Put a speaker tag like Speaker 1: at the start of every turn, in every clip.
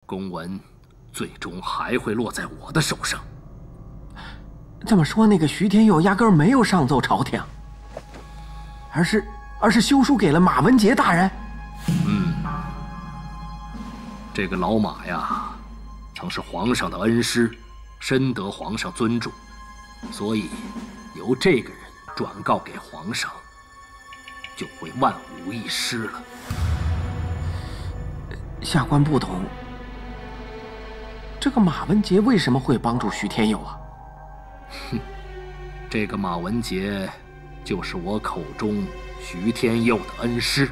Speaker 1: 公文最终还会落在我的手上。
Speaker 2: 这么说，那个徐天佑压根儿没有上奏朝廷，而是修书给了马文杰大人。
Speaker 1: 这个老马呀，曾是皇上的恩师，深得皇上尊重，所以由这个人转告给皇上，就会万无一失了。
Speaker 2: 下官不懂，这个马文杰为什么会帮助徐天佑啊？
Speaker 1: 这个马文杰就是我口中徐天佑的恩师。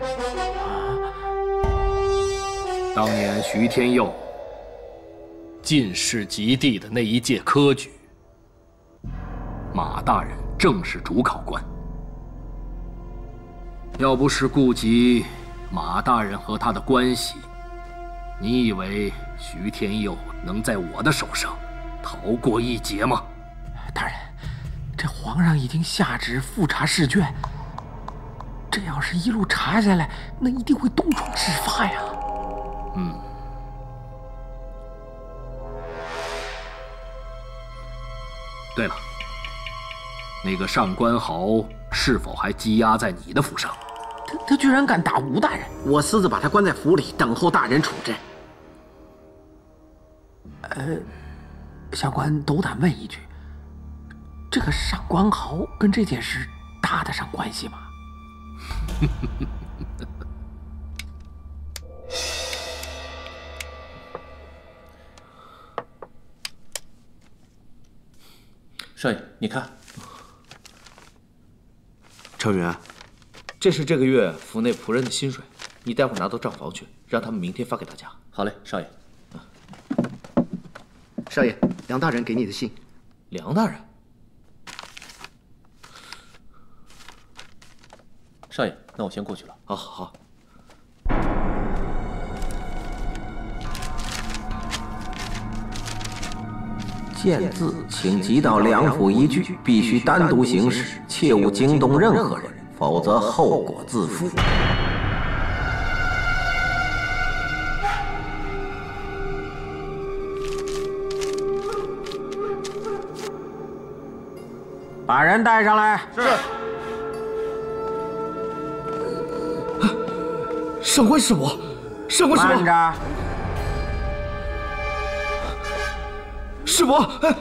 Speaker 1: 当年徐天佑进士及第的那一届科举，马大人正是主考官。要不是顾及马大人和他的关系，你以为徐天佑能在我的手上逃过一劫吗？
Speaker 2: 大人，这皇上已经下旨复查试卷，这要是一路查下来，那一定会东窗事发呀。
Speaker 1: 对了，那个上官豪是否还羁押在你的府上？
Speaker 2: 他居然敢打吴大人，我私自把他关在府里，等候大人处置。下官斗胆问一句，这个上官豪跟这件事搭得上关系吗？
Speaker 3: 少爷，你看，
Speaker 4: 程元，这是这个月府内仆人的薪水，你待会儿拿到账房去，让他们明天发给大家。
Speaker 3: 好嘞，少爷。
Speaker 5: 少爷，梁大人给你的信。
Speaker 4: 梁大人，
Speaker 3: 少爷，那我先过去了。
Speaker 4: 好好好。
Speaker 2: 见字请急到梁府一聚，必须单独行事，切勿惊动任何人，否则后果自负。把人带上来。
Speaker 4: 是。上官是我，上官是我。
Speaker 2: 慢着。
Speaker 4: 是我，哎，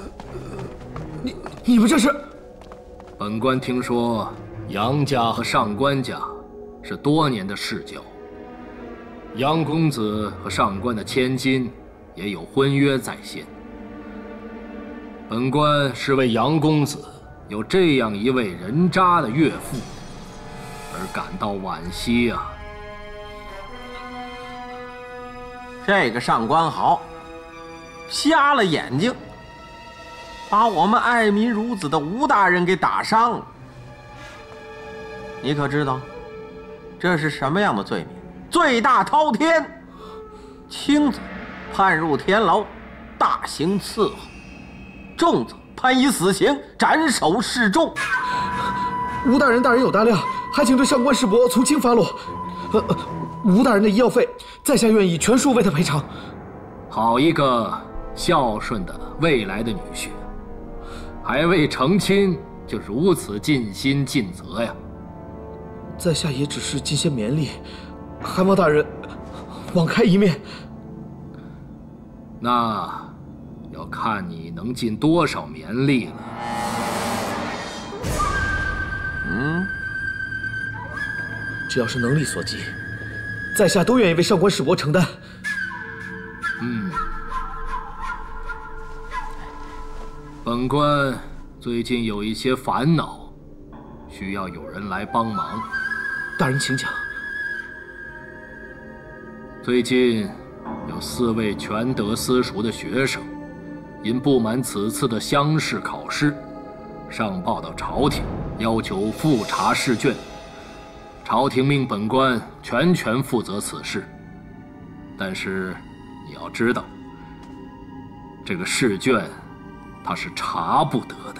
Speaker 4: 你们这是？
Speaker 1: 本官听说杨家和上官家是多年的世交，杨公子和上官的千金也有婚约在先。本官是为杨公子有这样一位人渣的岳父而感到惋惜啊。
Speaker 2: 这个上官豪瞎了眼睛，把我们爱民如子的吴大人给打伤了。你可知道这是什么样的罪名？罪大滔天，轻则判入天牢，大刑伺候；重则判以死刑，斩首示众。
Speaker 4: 吴大人大人有大量，还请对上官世伯从轻发落。吴大人的医药费，在下愿意全数为他赔偿。
Speaker 1: 好一个孝顺的未来的女婿，还未成亲就如此尽心尽责呀！
Speaker 4: 在下也只是尽些绵力，还望大人网开一面。
Speaker 1: 那要看你能尽多少绵力了。
Speaker 4: 只要是能力所及，在下都愿意为上官世伯承担。
Speaker 1: 本官最近有一些烦恼，需要有人来帮忙。
Speaker 4: 大人请讲。
Speaker 1: 最近有4位全德私塾的学生，因不满此次的乡试考试，上报到朝廷，要求复查试卷。朝廷命本官全权负责此事，但是你要知道，这个试卷他是查不得的。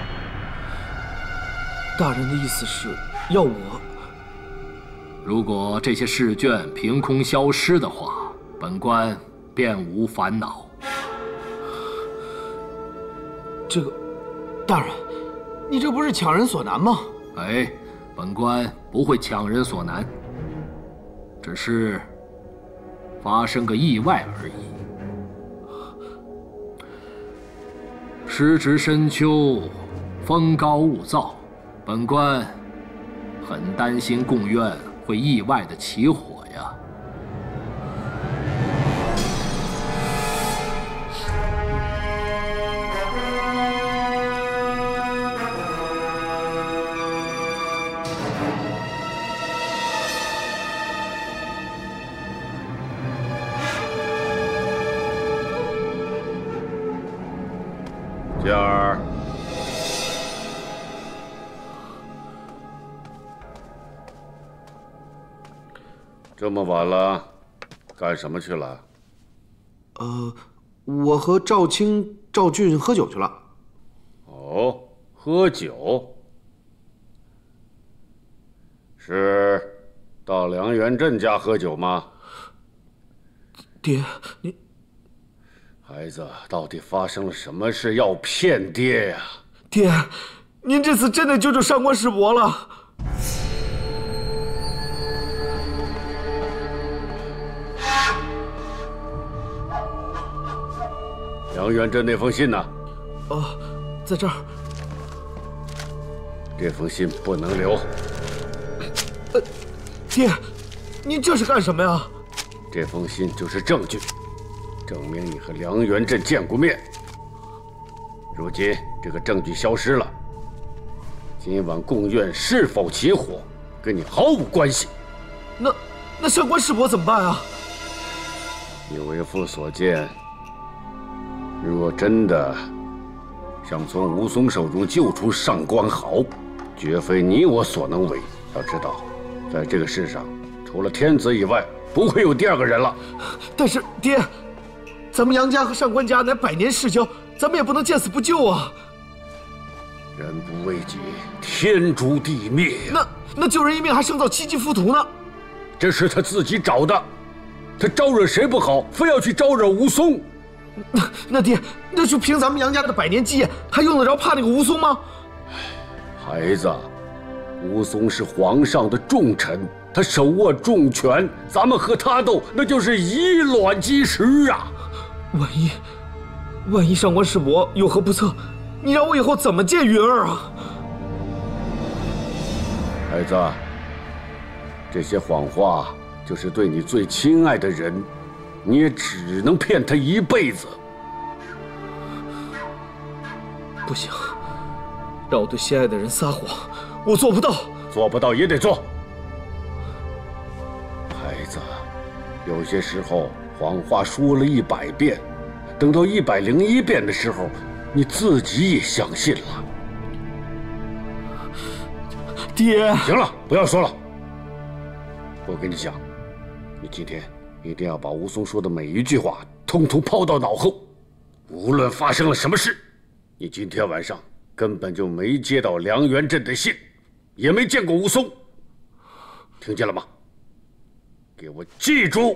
Speaker 4: 大人的意思是要我？
Speaker 1: 如果这些试卷凭空消失的话，本官便无烦恼。
Speaker 4: 这个，大人，你这不是强人所难吗？
Speaker 1: 哎，本官不会强人所难，只是发生个意外而已。时值深秋，风高物燥，本官很担心贡院会意外的起火呀。
Speaker 6: 娟儿，这么晚了，干什么去了？
Speaker 4: 我和赵青、赵俊喝酒去了。
Speaker 6: 哦，喝酒？是到梁元镇家喝酒吗？
Speaker 4: 爹，你
Speaker 6: 孩子，到底发生了什么事要骗爹呀？
Speaker 4: 爹，您这次真的救上官世伯了。
Speaker 6: 梁元镇那封信呢？
Speaker 4: 在这儿。
Speaker 6: 这封信不能留。
Speaker 4: 爹，您这是干什么呀？
Speaker 6: 这封信就是证据，证明你和梁元镇见过面。如今这个证据消失了，今晚贡院是否起火，跟你毫无关系。
Speaker 4: 那上官世伯怎么办啊？
Speaker 6: 你为父所见，若真的想从吴松手中救出上官豪，绝非你我所能为。要知道，在这个世上，除了天子以外，不会有第二个人了。
Speaker 4: 但是爹，咱们杨家和上官家乃百年世交，咱们也不能见死不救啊！
Speaker 6: 人不为己，天诛地灭呀！
Speaker 4: 那救人一命还胜造七级浮屠呢？
Speaker 6: 这是他自己找的，他招惹谁不好，非要去招惹吴松。
Speaker 4: 那爹，那就凭咱们杨家的百年基业，还用得着怕那个吴松吗？
Speaker 6: 孩子，吴松是皇上的重臣，他手握重权，咱们和他斗，那就是以卵击石啊！
Speaker 4: 万一上官世伯有何不测，你让我以后怎么见云儿啊？
Speaker 6: 孩子，这些谎话就是对你最亲爱的人，你也只能骗他一辈子。
Speaker 4: 不行，让我对心爱的人撒谎，我做不到。
Speaker 6: 做不到也得做。孩子，有些时候谎话说了100遍，等到101遍的时候，你自己也相信了。
Speaker 4: 爹，
Speaker 6: 行了，不要说了。我跟你讲，你今天一定要把吴松说的每一句话通通抛到脑后。无论发生了什么事，你今天晚上根本就没接到梁元镇的信，也没见过吴松，听见了吗？给我记住！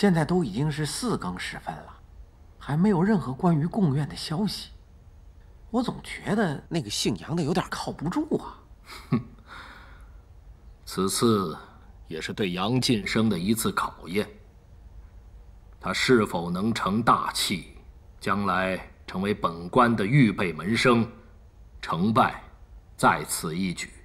Speaker 2: 现在都已经是4更时分了，还没有任何关于贡院的消息。我总觉得那个姓杨的有点靠不住啊。
Speaker 1: 哼，此次也是对杨晋生的一次考验。他是否能成大器，将来成为本官的预备门生，成败在此一举。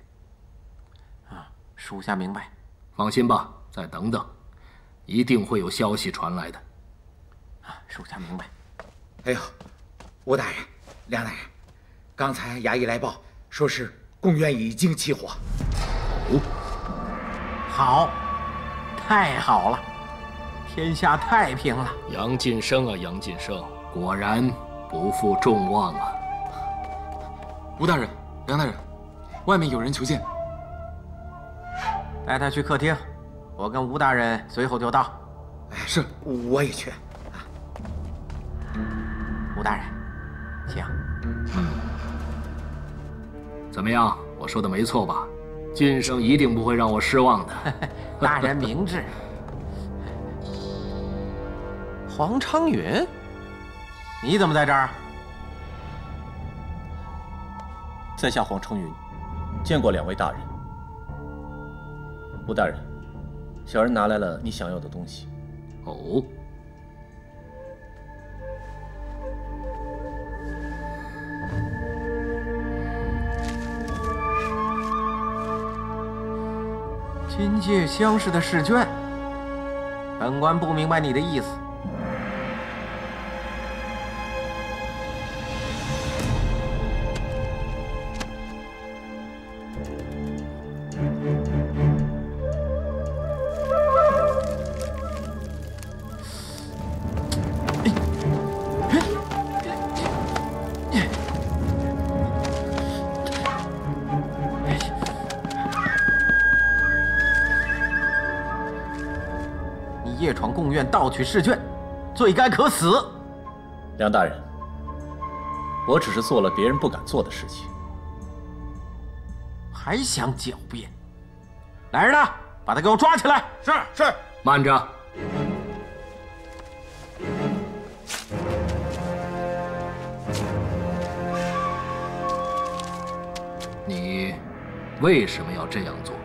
Speaker 2: 属下明白。
Speaker 1: 放心吧，再等等，一定会有消息传来的。
Speaker 2: 属下明白。
Speaker 7: 哎呦，吴大人、梁大人，刚才衙役来报，说是贡院已经起火。
Speaker 1: 哦，
Speaker 2: 好，太好了，天下太平了。
Speaker 1: 杨晋生啊，杨晋生，果然不负众望啊！
Speaker 4: 吴大人、梁大人，外面有人求见。
Speaker 2: 带他去客厅，我跟吴大人随后就到。
Speaker 7: 是，我也去。
Speaker 2: 吴大人，请。
Speaker 1: 怎么样？我说的没错吧？晋生一定不会让我失望的。
Speaker 2: 大人明智。黄昌云，你怎么在这儿？
Speaker 3: 在下黄承云，见过2位大人。吴大人，小人拿来了你想要的东西。
Speaker 1: 哦。
Speaker 2: 金界乡试的试卷，本官不明白你的意思。夜闯贡院盗取试卷，罪该可死。
Speaker 3: 梁大人，我只是做了别人不敢做的事情。
Speaker 2: 还想狡辩？来人呐，把他给我抓起来！
Speaker 7: 是。
Speaker 1: 慢着。你为什么要这样做？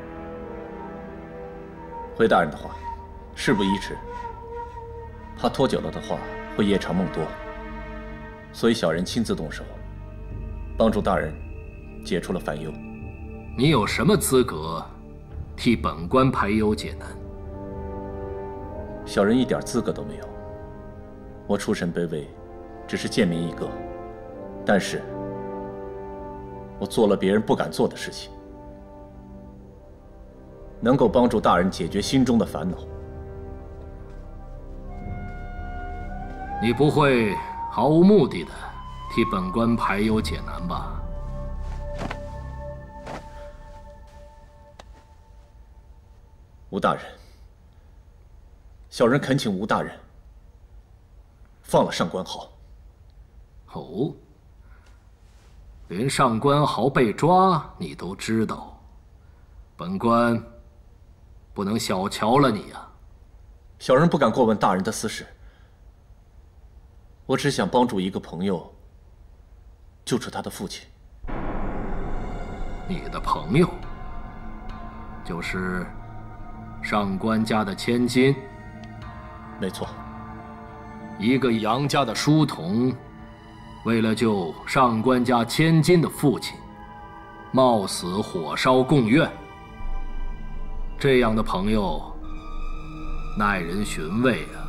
Speaker 3: 回大人的话，事不宜迟，怕拖久了的话会夜长梦多，所以小人亲自动手，帮助大人解除了烦忧。
Speaker 1: 你有什么资格替本官排忧解难？
Speaker 3: 小人一点资格都没有。我出身卑微，只是贱民一个，但是我做了别人不敢做的事情，能够帮助大人解决心中的烦恼。
Speaker 1: 你不会毫无目的的替本官排忧解难吧？
Speaker 3: 吴大人，小人恳请吴大人放了上官豪。
Speaker 1: 哦，连上官豪被抓你都知道，本官不能小瞧了你啊！
Speaker 3: 小人不敢过问大人的私事，我只想帮助一个朋友救出他的父亲。
Speaker 1: 你的朋友就是上官家的千金？
Speaker 3: 没错。
Speaker 1: 一个杨家的书童，为了救上官家千金的父亲，冒死火烧贡院，这样的朋友耐人寻味啊！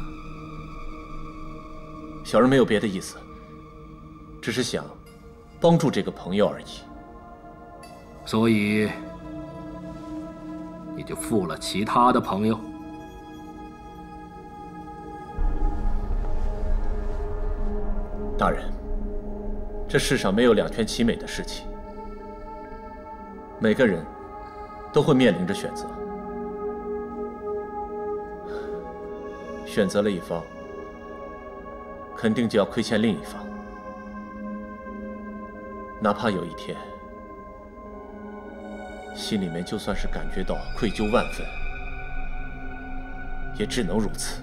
Speaker 3: 小人没有别的意思，只是想帮助这个朋友而已。
Speaker 1: 所以你就负了其他的朋友？
Speaker 3: 大人，这世上没有两全其美的事情，每个人都会面临着选择，选择了一方，肯定就要亏欠另一方，哪怕有一天心里面就算是感觉到愧疚万分， 也只能如此。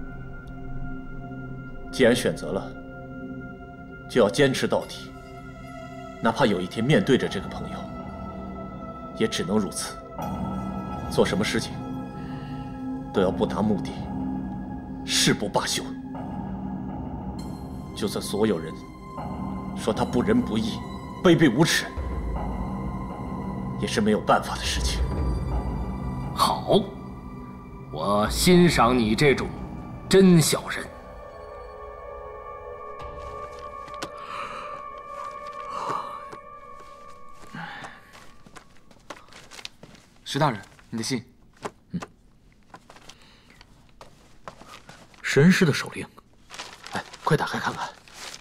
Speaker 3: 既然选择了，就要坚持到底，哪怕有一天面对着这个朋友，也只能如此。做什么事情都要不达目的誓不罢休。就算所有人说他不仁不义、卑鄙无耻，也是没有办法的事情。
Speaker 1: 好，我欣赏你这种真小人。
Speaker 8: 石大人，你的信。
Speaker 4: 神师的手令。哎，快打开看看。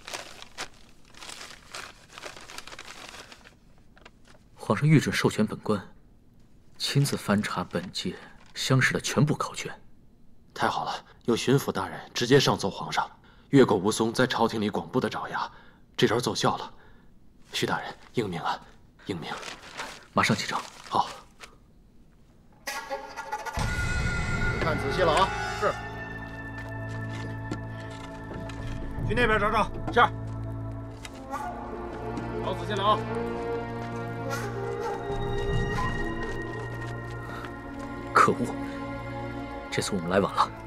Speaker 4: 皇上御准授权本官亲自翻查本届乡试的全部考卷。
Speaker 9: 太好了，有巡抚大人直接上奏皇上，越过吴淞在朝廷里广布的爪牙，这招奏效了。徐大人，英明啊，英明！
Speaker 4: 马上启程。
Speaker 9: 好。
Speaker 6: 看仔细了啊！是。去那边找找。是。找仔细了啊！
Speaker 4: 可恶，这次我们来晚了。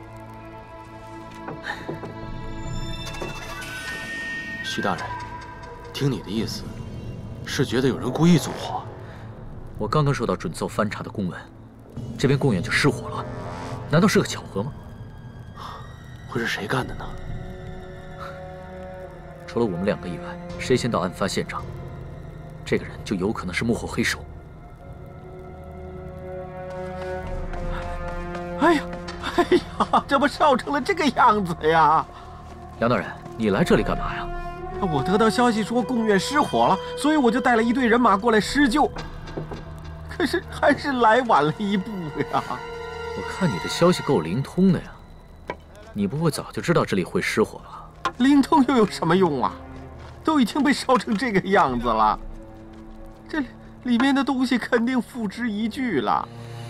Speaker 9: 徐大人，听你的意思，是觉得有人故意纵火？
Speaker 4: 我刚刚收到准奏翻查的公文，这边贡院就失火了，难道是个巧合吗？
Speaker 9: 会是谁干的呢？
Speaker 4: 除了我们两个以外，谁先到案发现场，这个人就有可能是幕后黑手。
Speaker 2: 哎呀，这不烧成了这个样子呀！
Speaker 4: 梁大人，你来这里干嘛呀？
Speaker 2: 我得到消息说贡院失火了，所以我就带了一队人马过来施救。可是还是来晚了一步呀！
Speaker 4: 我看你的消息够灵通的呀，你不会早就知道这里会失火吧？
Speaker 2: 灵通又有什么用啊？都已经被烧成这个样子了，这里面的东西肯定付之一炬了。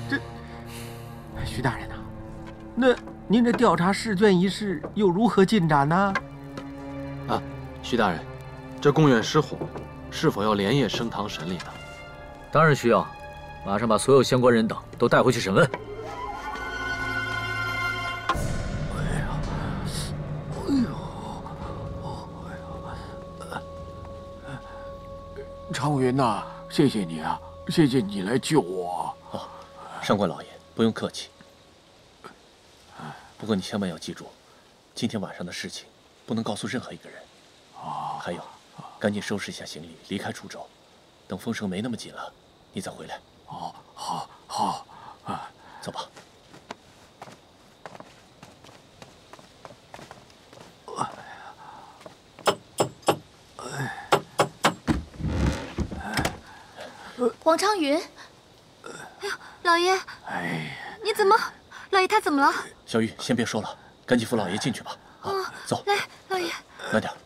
Speaker 2: 徐大人呐，那您这调查试卷一事又如何进展呢？
Speaker 9: 啊，徐大人，这贡院失火，是否要连夜升堂审理呢？
Speaker 4: 当然需要，马上把所有相关人等都带回去审问。
Speaker 6: 常云呐，谢谢你啊，谢谢你来救我。
Speaker 3: 哦，上官老爷不用客气。不过你千万要记住，今天晚上的事情不能告诉任何一个人。还有，赶紧收拾一下行李，离开滁州。等风声没那么紧了，你再回来。
Speaker 6: 好，
Speaker 3: 走吧。
Speaker 10: 王昌云，哎呀，老爷，你怎么？老爷他怎么了？
Speaker 3: 小玉，先别说了，赶紧扶老爷进去吧。好，走。
Speaker 10: 来，老爷，
Speaker 3: 慢点。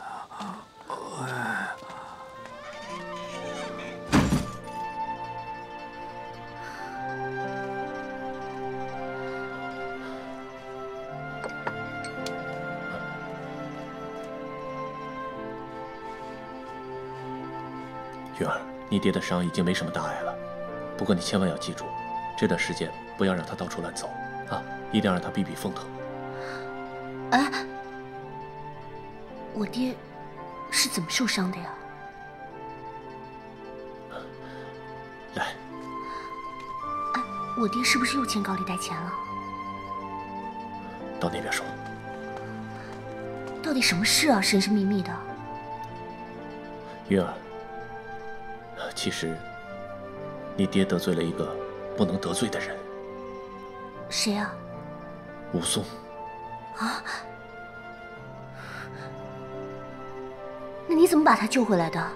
Speaker 3: 云儿，你爹的伤已经没什么大碍了，不过你千万要记住，这段时间不要让他到处乱走啊，一定要让他避避风头。
Speaker 10: 哎，我爹是怎么受伤的呀？
Speaker 3: 来，
Speaker 10: 哎，我爹是不是又欠高利贷钱了？
Speaker 3: 到那边说。
Speaker 10: 到底什么事啊？神神秘秘的。
Speaker 3: 云儿，其实你爹得罪了一个不能得罪的人。
Speaker 10: 谁啊？
Speaker 3: 武松。
Speaker 10: 啊？那你怎么把他救回来的？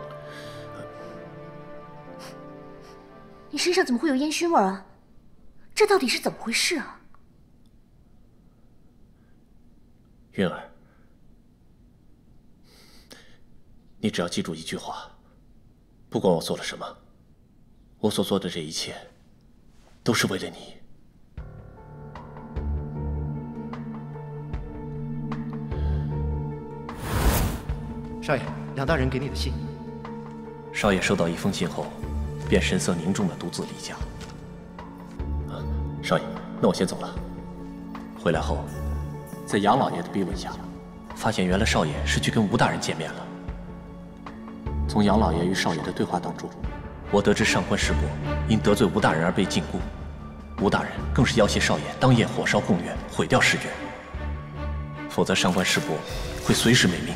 Speaker 10: 你身上怎么会有烟熏味啊？这到底是怎么回事啊？
Speaker 3: 云儿，你只要记住一句话，不管我做了什么，我所做的这一切都是为了你。
Speaker 5: 少爷，梁大人给你的信。
Speaker 3: 少爷收到一封信后，便神色凝重地独自离家。少爷，那我先走了。回来后，在杨老爷的逼问下，发现原来少爷是去跟吴大人见面了。从杨老爷与少爷的对话当中，我得知上官世伯因得罪吴大人而被禁锢，吴大人更是要挟少爷当夜火烧贡院，毁掉试卷，否则上官世伯会随时没命。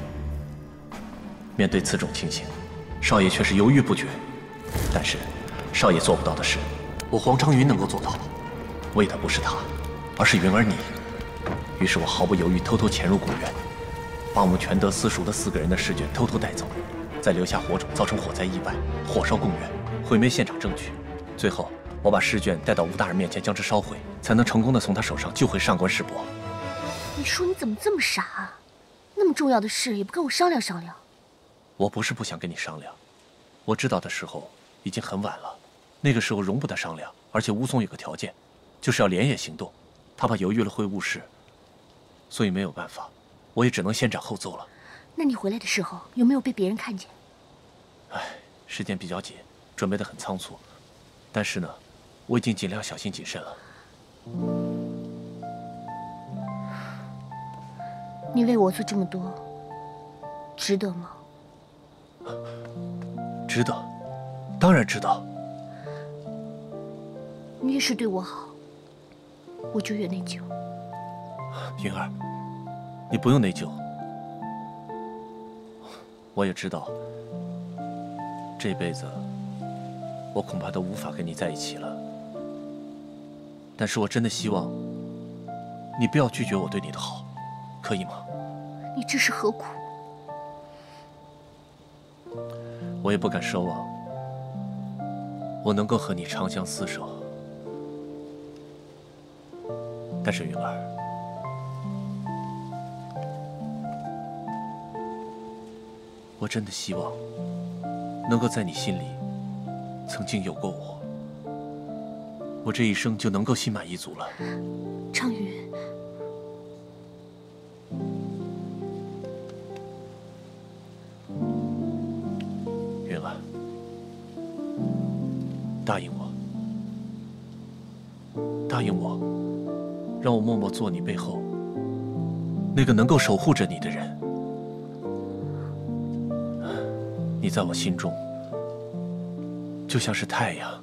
Speaker 3: 面对此种情形，少爷却是犹豫不决。但是，少爷做不到的事，我黄昌云能够做到。为的不是他，而是云儿你。于是我毫不犹豫，偷偷潜入贡院，把我们全德私塾的4个人的试卷偷偷带走，再留下火种，造成火灾意外，火烧贡院，毁灭现场证据。最后，我把试卷带到吴大人面前，将之烧毁，才能成功的从他手上救回上官世伯。
Speaker 10: 你说你怎么这么傻啊？那么重要的事也不跟我商量商量？
Speaker 3: 我不是不想跟你商量，我知道的时候已经很晚了，那个时候容不得商量。而且吴松有个条件，就是要连夜行动，他怕犹豫了会误事，所以没有办法，我也只能先斩后奏了。
Speaker 10: 那你回来的时候有没有被别人看见？
Speaker 3: 唉，时间比较紧，准备得很仓促，但是呢，我已经尽量小心谨慎了。
Speaker 10: 你为我做这么多，值得吗？
Speaker 3: 值得，当然值得。
Speaker 10: 你越是对我好，我就越内疚。
Speaker 3: 云儿，你不用内疚。我也知道，这辈子我恐怕都无法跟你在一起了。但是我真的希望你不要拒绝我对你的好，可以吗？
Speaker 10: 你这是何苦？
Speaker 3: 我也不敢奢望我能够和你长相厮守。但是云儿，我真的希望能够在你心里曾经有过我，我这一生就能够心满意足了。
Speaker 10: 昌云，
Speaker 3: 云儿，答应我，答应我，让我默默做你背后那个能够守护着你的人。你在我心中就像是太阳，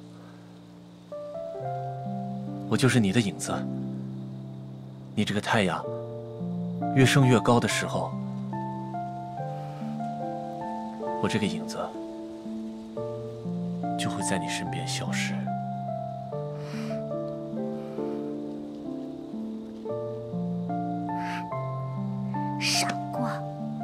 Speaker 3: 我就是你的影子。你这个太阳越升越高的时候，我这个影子就会在你身边消失。
Speaker 10: 傻瓜！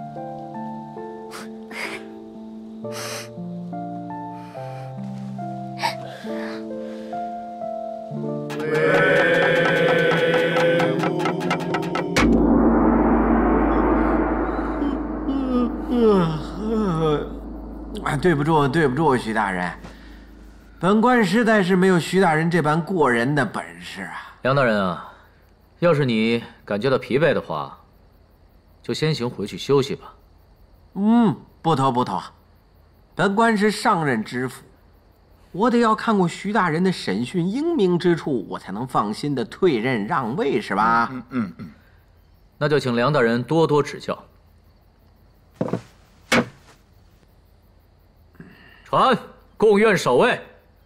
Speaker 2: 对不住，对不住，徐大人，本官实在是没有徐大人这般过人的本事啊。
Speaker 1: 梁大人啊，要是你感觉到疲惫的话，就先行回去休息吧。
Speaker 2: 不妥不妥，本官是上任知府，我得要看过徐大人的审讯英明之处，我才能放心的退任让位，是吧？
Speaker 1: 那就请梁大人多多指教。传贡院守卫。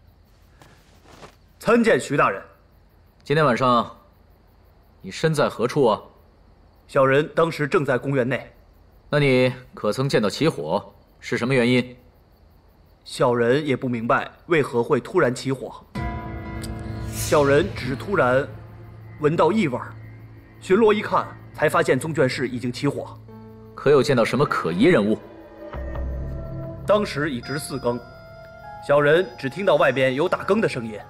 Speaker 11: 参见徐大人。
Speaker 1: 今天晚上你身在何处啊？
Speaker 11: 小人当时正在公园内。
Speaker 1: 那你可曾见到起火？是什么原因？
Speaker 11: 小人也不明白为何会突然起火。小人只是突然闻到异味，巡逻一看，才发现宗卷室已经起火。
Speaker 1: 可有见到什么可疑人物？
Speaker 11: 当时已值4更，小人只听到外边有打更的声音，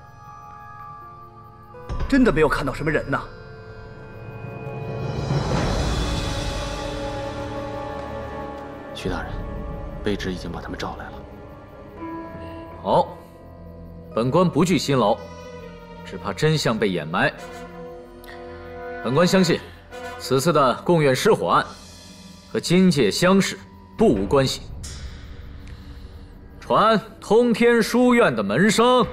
Speaker 11: 真的没有看到什么人呐。
Speaker 9: 徐大人，卑职已经把他们召来了。
Speaker 1: 好，本官不惧辛劳，只怕真相被掩埋。本官相信，此次的贡院失火案和金界乡试
Speaker 12: 不无关系。传通天书院的门生。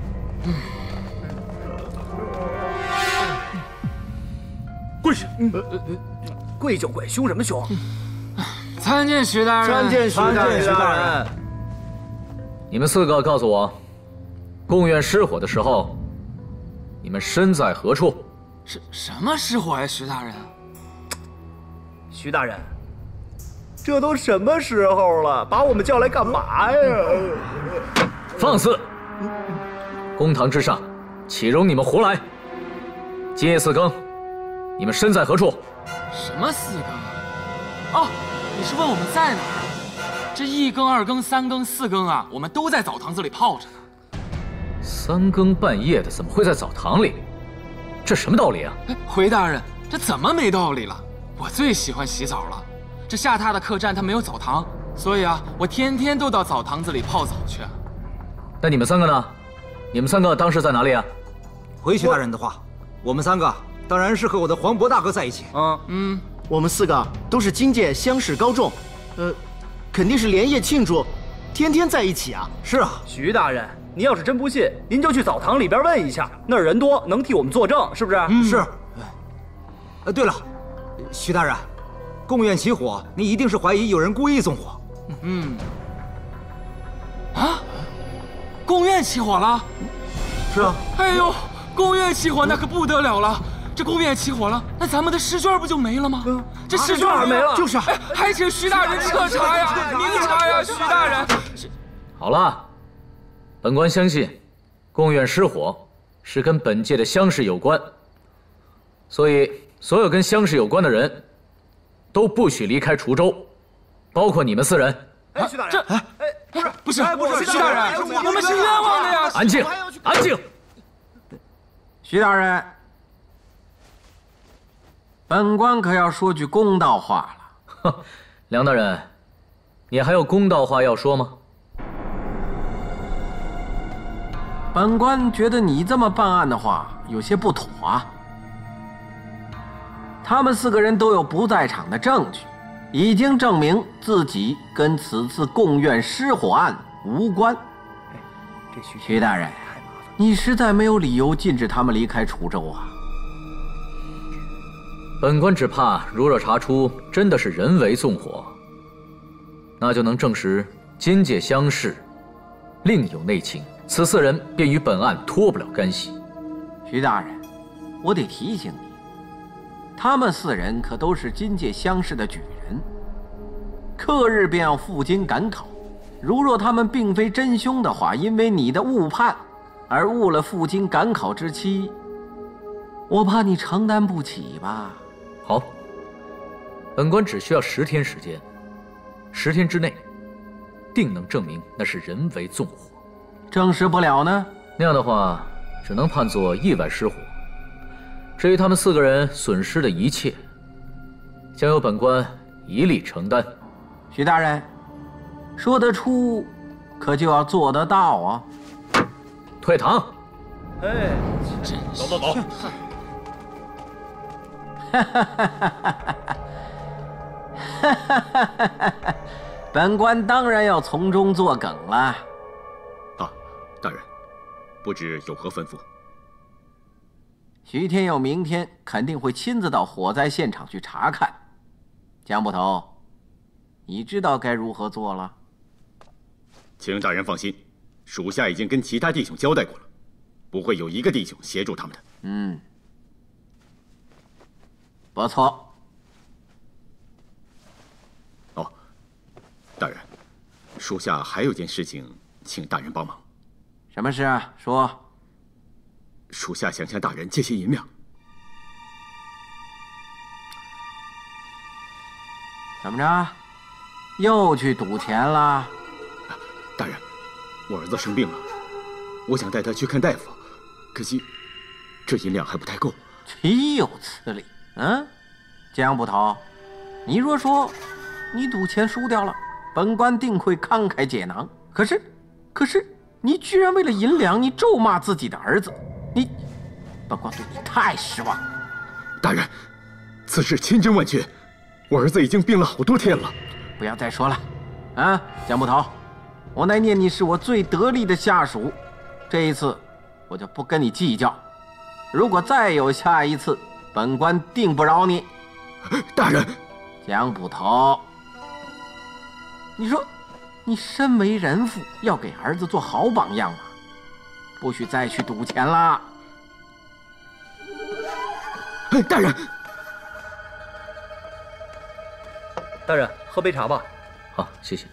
Speaker 11: 跪下！跪就跪，凶什么凶？
Speaker 8: 参见徐大人。
Speaker 11: 参见徐大人。
Speaker 12: 你们4个告诉我，贡院失火的时候，你们身在何处？
Speaker 8: 什么失火呀，徐大人？
Speaker 11: 徐大人，这都什么时候了，把我们叫来干嘛呀？
Speaker 12: 放肆！公堂之上，岂容你们胡来？今夜4更，你们身在何处？
Speaker 8: 什么4更啊？哦，你是问我们在哪儿？这1更、2更、3更、4更啊，我们都在澡堂子里泡着呢。
Speaker 12: 3更半夜的，怎么会在澡堂里？这什么道理啊？
Speaker 8: 回大人，这怎么没道理了？我最喜欢洗澡了。这下榻的客栈它没有澡堂，所以啊，我天天都到澡堂子里泡澡去。
Speaker 12: 那你们3个呢？你们3个当时在哪里啊？
Speaker 13: 回徐大人的话，我们3个当然是和我的黄渤大哥在一起。
Speaker 5: 我们4个都是今届乡试高中，肯定是连夜庆祝，天天在一起啊。
Speaker 13: 是啊，
Speaker 11: 徐大人，您要是真不信，您就去澡堂里边问一下，那儿人多，能替我们作证，是不是？
Speaker 13: 是。对了，徐大人，贡院起火，您一定是怀疑有人故意纵火。
Speaker 8: 贡院起火了？
Speaker 13: 是啊。
Speaker 8: 哎呦，贡院起火那可不得了了！这贡院起火了，那咱们的试卷不就没了吗？这试卷
Speaker 11: 没了，
Speaker 5: 就是。
Speaker 8: 还请徐大人彻查呀，明察呀，徐大人。
Speaker 12: 好了，本官相信，贡院失火是跟本届的乡试有关，所以所有跟乡试有关的人都不许离开滁州，包括你们4人。
Speaker 11: 徐大人，
Speaker 8: 不是，徐大人，我们是冤枉的呀！
Speaker 12: 安静，安静。
Speaker 2: 徐大人，本官可要说句公道话了。
Speaker 12: 梁大人，你还有公道话要说吗？
Speaker 2: 本官觉得你这么办案的话有些不妥啊。他们4个人都有不在场的证据，已经证明自己跟此次贡院失火案无关。徐大人，你实在没有理由禁止他们离开滁州啊。
Speaker 12: 本官只怕，如若查出真的是人为纵火，那就能证实今届乡试另有内情，此4人便与本案脱不了干系。
Speaker 2: 徐大人，我得提醒你，他们4人可都是今届乡试的举人，刻日便要赴京赶考。如若他们并非真凶的话，因为你的误判而误了赴京赶考之期，我怕你承担不起吧。
Speaker 12: 好，本官只需要10天时间，10天之内定能证明那是人为纵火。
Speaker 2: 证实不了呢？
Speaker 12: 那样的话，只能判作意外失火。至于他们4个人损失的一切，将由本官一力承担。
Speaker 2: 徐大人，说得出，可就要做得到啊！
Speaker 12: 退堂。
Speaker 3: 走走走。
Speaker 2: 本官当然要从中作梗了。
Speaker 3: 啊，大人，不知有何吩咐？
Speaker 2: 徐天佑明天肯定会亲自到火灾现场去查看。江捕头，你知道该如何做了？
Speaker 3: 请大人放心，属下已经跟其他弟兄交代过了，不会有一个弟兄协助他们的。
Speaker 2: 不错。
Speaker 3: 哦，大人，属下还有件事情，请大人帮忙。
Speaker 2: 什么事啊？说。
Speaker 3: 属下想向大人借些银两。
Speaker 2: 怎么着？又去赌钱了？
Speaker 3: 大人，我儿子生病了，我想带他去看大夫，可惜这银两还不太够。
Speaker 2: 岂有此理！江捕头，你若说你赌钱输掉了，本官定会慷慨解囊。可是，你居然为了银两，你咒骂自己的儿子，本官对你太失望。
Speaker 3: 大人，此事千真万确，我儿子已经病了好多天了。
Speaker 2: 不要再说了。啊，江捕头，我乃念你是我最得力的下属，这一次我就不跟你计较。如果再有下一次，本官定不饶你。
Speaker 13: 大人，
Speaker 2: 江捕头，你说，你身为人父，要给儿子做好榜样啊，不许再去赌钱了。
Speaker 13: 大人，
Speaker 11: 大人，喝杯茶吧。
Speaker 12: 好，谢谢。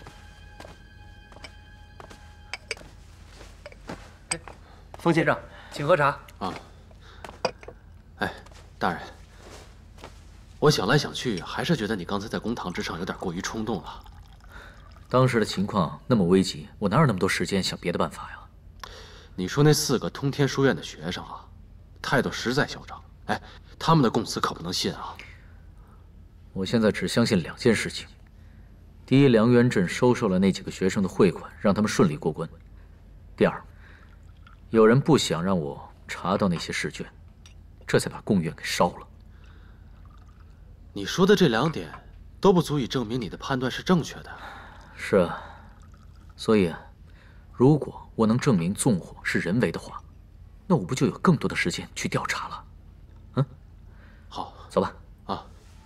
Speaker 11: 风先生，请喝茶。
Speaker 9: 啊。哎，大人，我想来想去，还是觉得你刚才在公堂之上有点过于冲动了。
Speaker 12: 当时的情况那么危急，我哪有那么多时间想别的办法呀？
Speaker 9: 你说那4个通天书院的学生啊，态度实在嚣张。哎，他们的供词可不能信啊。
Speaker 12: 我现在只相信2件事情：第一，梁元镇收受了那几个学生的汇款，让他们顺利过关；第二，有人不想让我查到那些试卷，这才把贡院给烧了。
Speaker 9: 你说的这2点都不足以证明你的判断是正确的。
Speaker 12: 是啊，所以啊，如果我能证明纵火是人为的话，那我不就有更多的时间去调查了？嗯，
Speaker 9: 好，
Speaker 12: 走吧。
Speaker 9: 啊。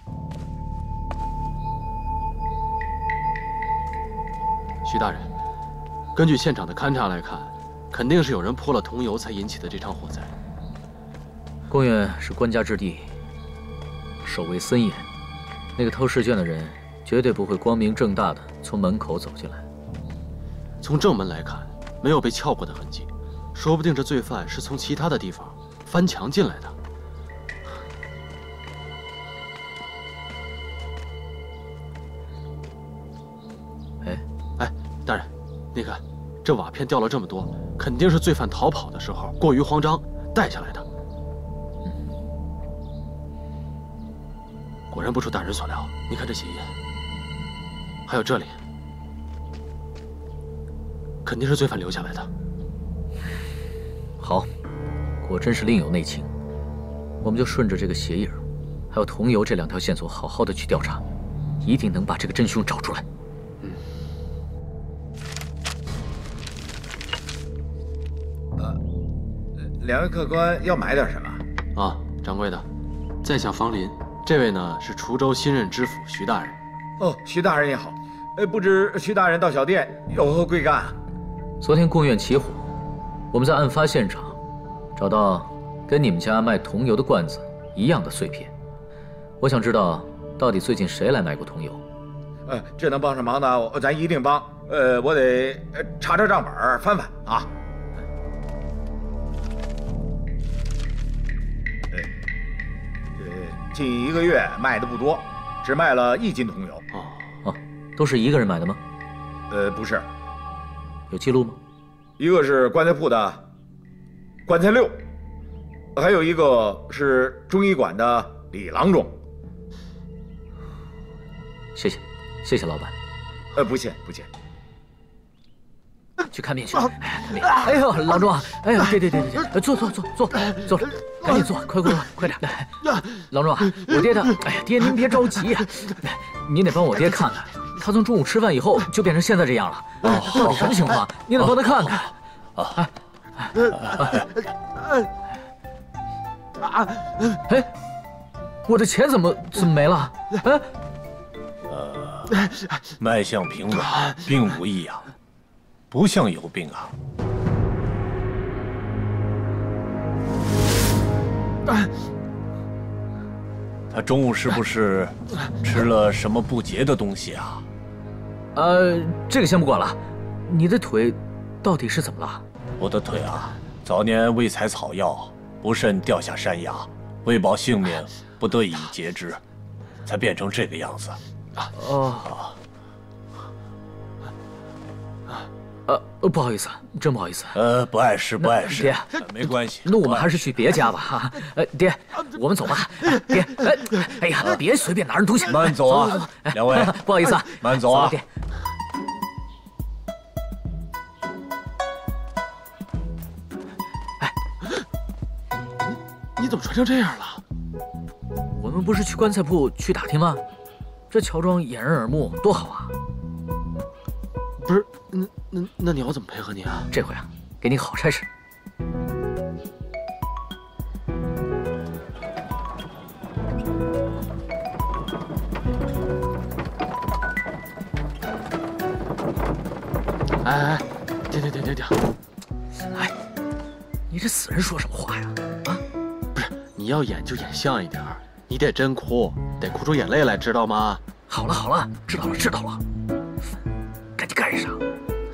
Speaker 9: 徐大人，根据现场的勘查来看，肯定是有人泼了桐油才引起的这场火灾。
Speaker 12: 贡院是官家之地，守卫森严，那个偷试卷的人绝对不会光明正大的从门口走进来。
Speaker 9: 从正门来看，没有被撬过的痕迹，说不定这罪犯是从其他的地方翻墙进来的。哎，大人，你看，这瓦片掉了这么多，肯定是罪犯逃跑的时候过于慌张带下来的。果然不出大人所料，你看这血印，还有这里，肯定是罪犯留下来的。
Speaker 12: 好，果真是另有内情，我们就顺着这个鞋印儿，还有桐油这2条线索，好好的去调查，一定能把这个真凶找出来。
Speaker 7: 2位客官要买点什么？
Speaker 9: 啊，掌柜的，在下房林，这位呢是滁州新任知府徐大人。
Speaker 7: 哦，徐大人也好。不知徐大人到小店有何贵干？
Speaker 12: 昨天贡院起火，我们在案发现场找到跟你们家卖桐油的罐子一样的碎片。我想知道，到底最近谁来买过桐油？
Speaker 7: 这能帮上忙的，咱一定帮。我得查查账本，翻翻啊。近1个月卖的不多，只卖了1斤桐油。
Speaker 12: 哦，都是一个人买的吗？
Speaker 7: 不是。
Speaker 12: 有记录吗？
Speaker 7: 一个是棺材铺的棺材六，还有一个是中医馆的李郎中。
Speaker 12: 谢谢，谢谢老板。
Speaker 7: 不谢不谢。
Speaker 12: 去看病去。看病。哎呦，郎中，哎呦，对，坐，赶紧坐，快点。郎中，我爹他，哎呀，爹您别着急呀，您得帮我爹看看，他从中午吃饭以后就变成现在这样了。到底什么情况？您得帮他看看。哎，我的钱怎么没了？
Speaker 14: 脉象平稳，并无异样，不像有病啊。他中午是不是吃了什么不洁的东西啊？
Speaker 12: 这个先不管了，你的腿到底是怎么了？
Speaker 14: 我的腿啊，早年为采草药，不慎掉下山崖，为保性命，不得已截肢，才变成这个样子。
Speaker 12: 不好意思，真不好意思。
Speaker 14: 不碍事，不碍事。
Speaker 12: 爹，
Speaker 14: 没关系。
Speaker 12: 那我们还是去别家吧，哈。爹，我们走吧。爹，哎呀，别随便拿人东西。
Speaker 14: 慢走啊，两位，
Speaker 12: 不好意思啊，
Speaker 14: 慢走啊。
Speaker 12: 爹。
Speaker 9: 你怎么穿成这样了？
Speaker 12: 我们不是去棺材铺去打听吗？ 这乔装掩人耳目多好啊！
Speaker 9: 不是，那你要怎么配合你啊？
Speaker 12: 这回啊，给你好差事。
Speaker 9: 哎，停！
Speaker 12: 哎，你这死人说什么话呀？啊，
Speaker 9: 不是，你要演就演像一点儿，你得真哭，得哭出眼泪来，知道吗？
Speaker 12: 好了，知道了，赶紧干上！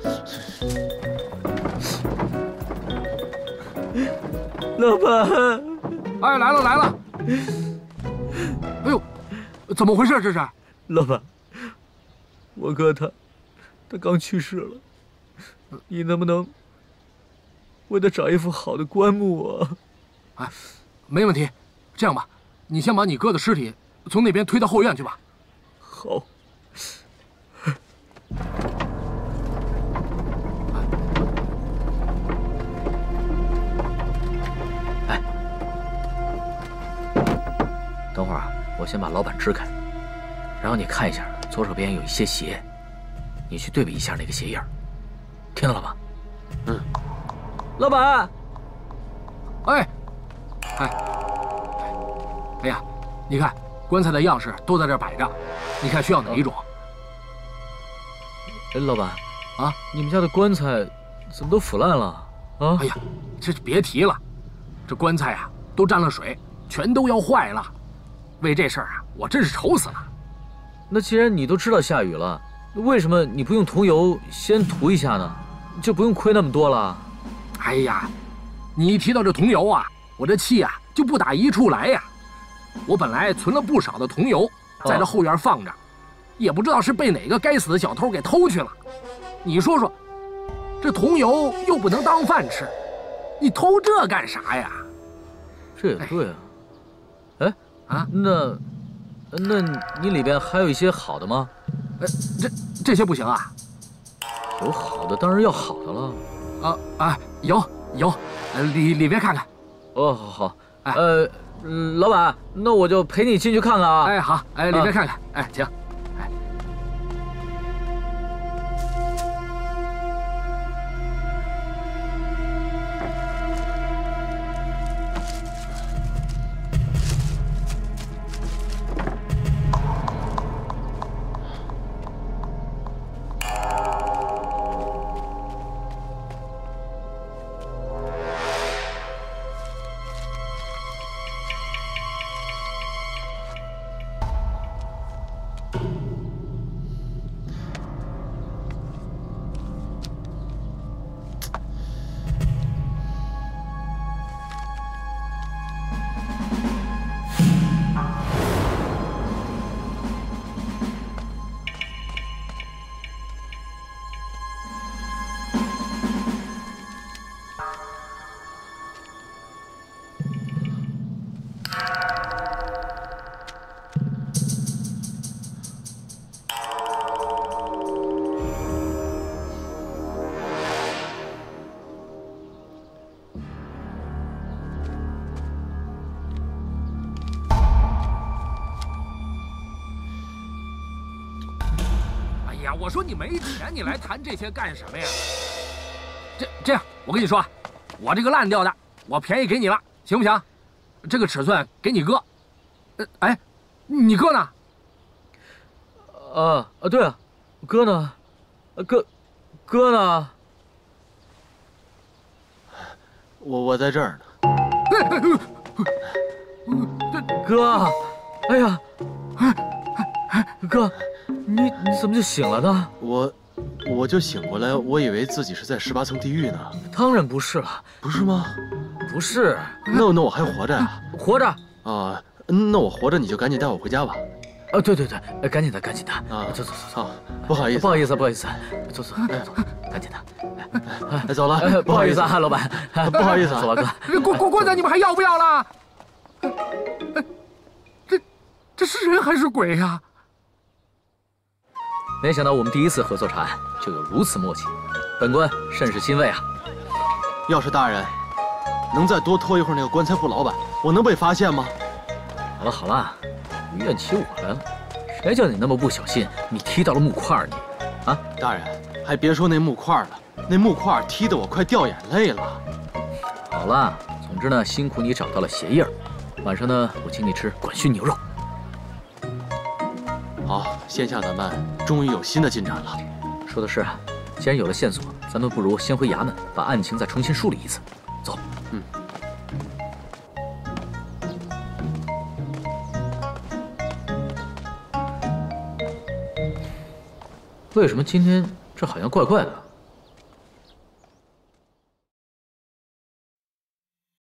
Speaker 11: 老板，
Speaker 1: 哎，来了！哎呦，怎么回事这是？
Speaker 11: 老板，我哥他刚去世了，你能不能为他找一副好的棺木啊？
Speaker 1: 哎，没问题。这样吧，你先把你哥的尸体从那边推到后院去吧。
Speaker 11: 好。
Speaker 12: 哎，等会儿啊，我先把老板支开，然后你看一下左手边有一些鞋，你去对比一下那个鞋印儿，听到了吗？
Speaker 9: 嗯。
Speaker 11: 老板。
Speaker 1: 哎呀，你看棺材的样式都在这摆着，你看需要哪一种？
Speaker 12: 哎，老板，啊，你们家的棺材怎么都腐烂了啊？
Speaker 1: 哎呀，这别提了，这棺材啊都沾了水，全都要坏了。为这事儿啊，我真是愁死了。
Speaker 12: 那既然你都知道下雨了，为什么你不用桐油先涂一下呢？就不用亏那么多了。
Speaker 1: 哎呀，你一提到这桐油啊，我这气啊就不打一处来呀。我本来存了不少的桐油，在这后院放着，也不知道是被哪个该死的小偷给偷去了。你说说，这桐油又不能当饭吃，你偷这干啥呀？
Speaker 12: 这也对啊。哎啊，那你里边还有一些好的吗？
Speaker 1: 这些不行啊。
Speaker 12: 有好的当然要好的了。
Speaker 1: 有，里边看看。
Speaker 12: 哦，好。老板，那我就陪你进去看看啊。
Speaker 1: 哎，好，里边看看。哎，行。我说你没钱，你来谈这些干什么呀？这样，我跟你说，我这个烂掉的，我便宜给你了，行不行？这个尺寸给你哥。哎，你哥呢？
Speaker 12: 对啊，哥呢？哥呢？
Speaker 9: 我在这儿
Speaker 12: 呢。哥，哎呀，哥。你怎么就醒了呢？
Speaker 9: 我就醒过来，我以为自己是在18层地狱呢。
Speaker 12: 当然不是了，
Speaker 9: 不是吗？
Speaker 12: 不是。
Speaker 9: 那我还活着呀？
Speaker 12: 活着
Speaker 9: 啊，那我活着你就赶紧带我回家吧。
Speaker 12: 对，赶紧的啊！走。
Speaker 9: 不好意思，
Speaker 12: 走，赶紧的。
Speaker 9: 走了，
Speaker 12: 不好意思啊，老板，
Speaker 9: 不好意思，
Speaker 12: 走了，
Speaker 1: 哥。棺材你们还要不要了？这是人还是鬼呀？
Speaker 12: 没想到我们第一次合作查案就有如此默契，本官甚是欣慰啊！
Speaker 9: 要是大人能再多拖一会儿那个棺材铺老板，我能被发现吗？
Speaker 12: 好了，怨起我来了， 谁叫你那么不小心，你踢到了木块你？啊，
Speaker 9: 大人，还别说那木块了，那木块踢得我快掉眼泪了。
Speaker 12: 好了，总之呢，辛苦你找到了鞋印儿。晚上呢，我请你吃管熏牛肉。
Speaker 9: 好，现下咱们终于有新的进展了。
Speaker 12: 说的是，既然有了线索，咱们不如先回衙门，把案情再重新梳理一次。走。
Speaker 9: 嗯。
Speaker 12: 为什么今天这好像怪怪的？